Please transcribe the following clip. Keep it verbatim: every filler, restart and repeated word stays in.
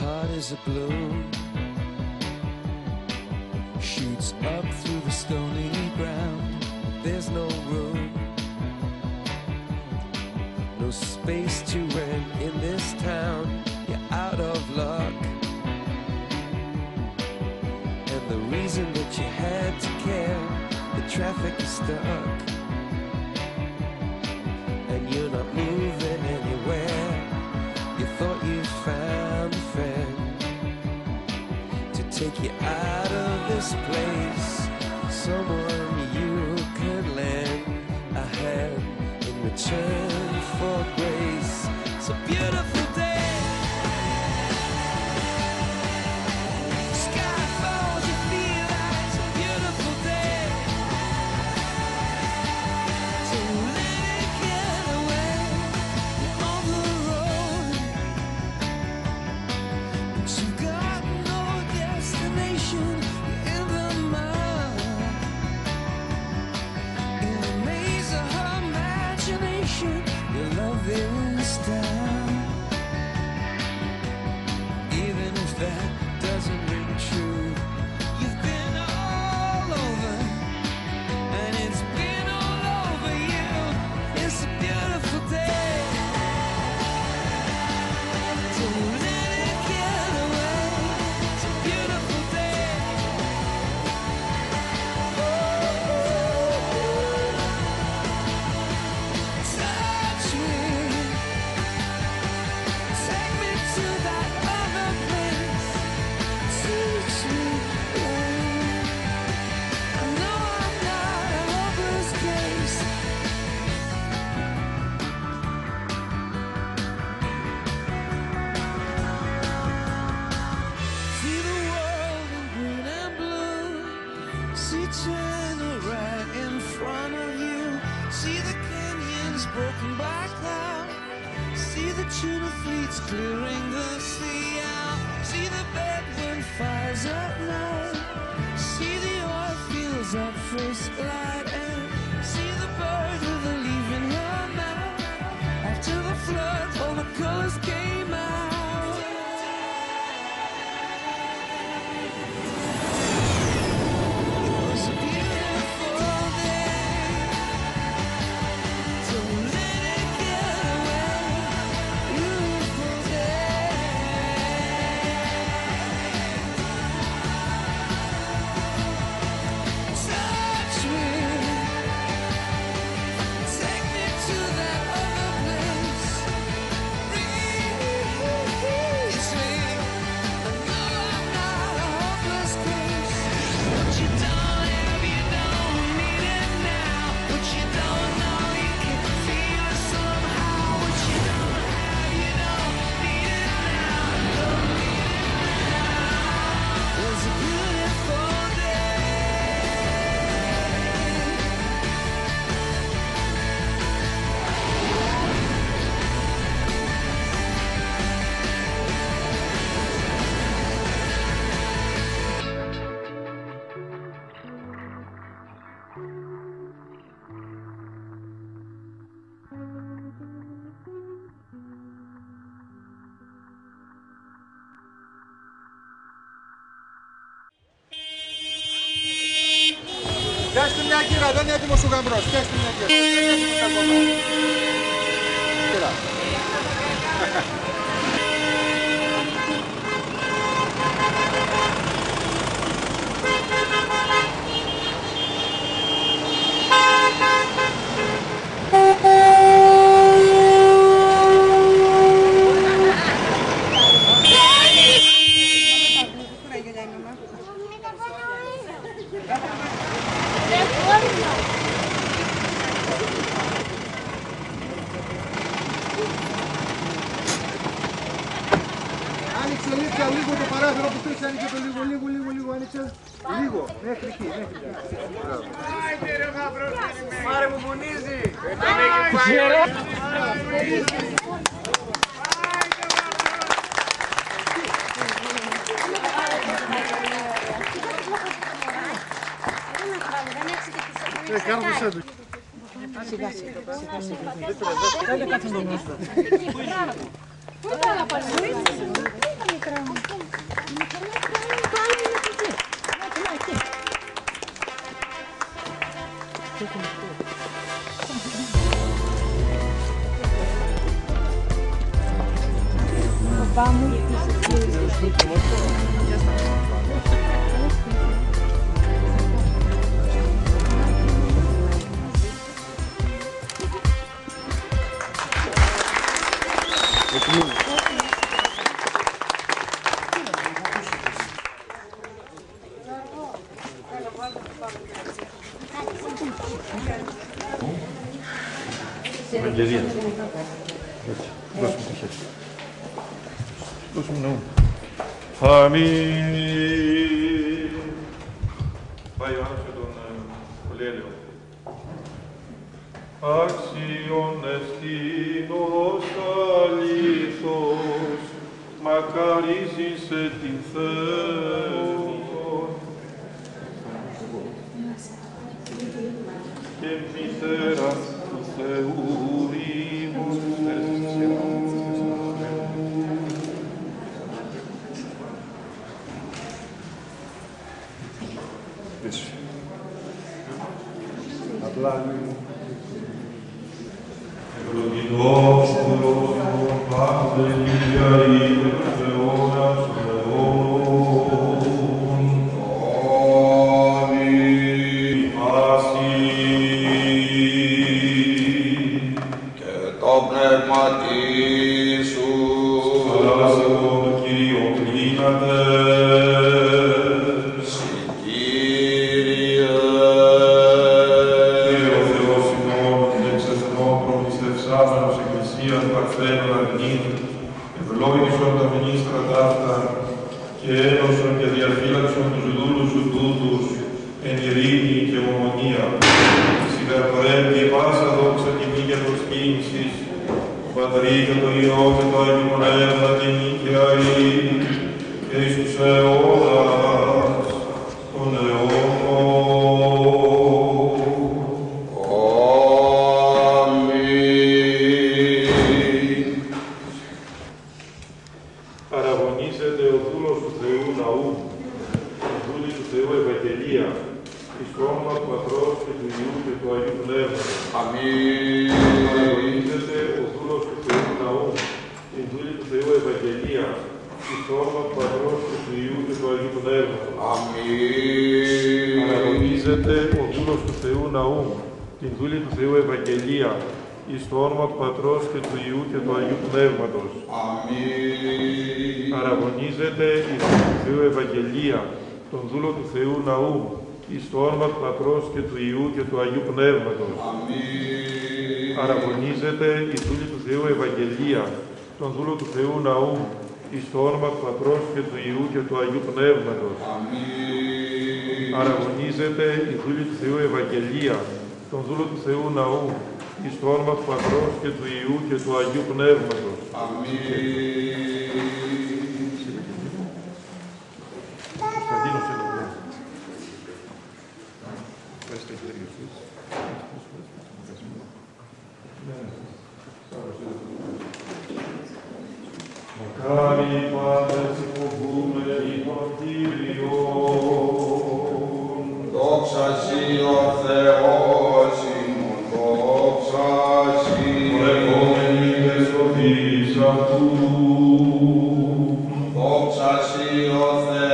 heart is a balloon, shoots up through the stony ground. There's no room, no space to rent in this town. You're out of luck, and the reason that you had to care, the traffic is stuck, and you're not moving anywhere. You thought you found a friend to take you out of this place, someone you could lend a hand in return for grace. It's a beautiful day. Sky falls, you feel like it's a beautiful day. So let it get away. You're on the road, but you got no destination. You're in the mud, in a maze of her imagination. Your love is down, even if that doesn't ring true. You've been all over, and it's been all over you. It's a beautiful day. So let it get away. It's a beautiful day. Touch me, take me to that other place. Teach me, I know I'm not a hopeless case. See the world in green and blue. See China right in front of you. See the canyons broken by cloud. See the tuna fleets clearing the sea out. See the bedroom fires at night. See the oil fields at first light. And see the bird with a leaf in her mouth. After the flood, all the colors came out. It was a beautiful day. So let it get away. Beautiful day. Touch me, take me to that other place. Release me. I know I'm not a hopeless case. What you don't have, you don't need it now. What you don't know, you can feel it somehow. What you don't have, you don't need it now. Don't need it now. It was a beautiful day. Φτιάξτε μια κύρα, δεν είναι έτοιμος ο γαμπρός. Φτιάξτε μια κύρα. Κύρα. Άνοιξε λίγο, λίγο το παράθυρο που στρίξε, άνοιξε το λίγο, λίγο, λίγο, λίγο, άνοιξε. Λίγο, μέχρι εκεί, μέχρι εκεί. Μάρε μου πονίζει. Ε, κάνω το σέντο. Σιγά σιγά. Δεν κάτσε τον νόστο. Πού είναι να πάρει. Vamos. Ευαγγελία. Δώσουμε το χέρι. Δώσουμε νου. Αμήν. Πάει ο Ιωάννης με τον Πολυέλαιο. Άξιον εστίνος αλήθως, μακαρίζησε την Θεό. Και μητέρα του Θεού ήμουν. Απλά λίγο. Ευλογητός ο Πάτε Κυριαρχή Θεώνας Θεών. Αμήν. Πάση και το πνεύμα σου. Παράσι τον Κύριο κλείνατε. Ευλόγησον τα μηνύστρα ταύτα και ένωσον και διαφύλαξον τους δούλους σου τούτους εν ειρήνη και ομονία. Συγχαρπορεύει πάσα δόξα τιμή και προσκύνησης, το Πατρί και το Υιό και το Άγιο Πνεύμα και νίκαια ή και εις τους αιώνας των αιώνων. Παραγωνίζεται ο δούλος του Θεού Ναού, η δούλη του Θεού Ευαγγελία, εις το όνομα του Πατρός και του Υιού και του Αγίου Πνεύματος. Αμήν. Παραγωνίζεται ο δούλος του Θεού Ναού, η δούλη του Θεού Ευαγγελία, εις το όνομα του Πατρός και του Υιού και του Αγίου Πνεύματος. Αμήν. Παραγωνίζεται ο δούλος του Θεού Ναού, την δούλη του Θεού Ευαγγελία, εις το όνομα του Πατρός και του Υιού και του Αγίου Πνεύματος. Αμήν. Παραγωνίζεται η δούλη του Θεού Ευαγγελία, τον δούλο του Θεού Ναού, εις το όνομα του Πατρός και του Υιού και του Αγίου Πνεύματος. Αμήν. Παραγωνίζεται η δούλη του Θεού Ευαγγελία, τον δούλο του Θεού Ναού, εις το όνομα του Πατρός και του Υιού και του Αγίου Πνεύματος. Αμήν. Παραγωνίζεται η δούλη του Θεού Ευαγγελία, τον δούλο του Θεού Ναού, εις το όνομα του Πατρός και του Υιού και του Αγίου Πνεύματος. Αμήν. Μακάρι Πατρες υποβούμενοι των Κύριων. Δόξα Συ ο Θεός ημών, δόξα Συ. Προερχόμενοι μες σοφείς αυτού. Δόξα Συ ο Θεός.